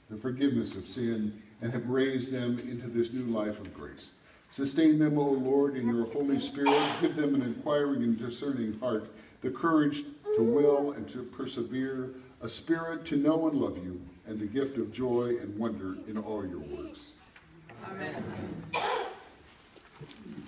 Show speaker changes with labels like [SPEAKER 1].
[SPEAKER 1] the forgiveness of sin, and have raised them into this new life of grace. Sustain them, O Lord, in your Holy Spirit. Give them an inquiring and discerning heart, the courage to will and to persevere, a spirit to know and love you, and the gift of joy and wonder in all your works.
[SPEAKER 2] Amen.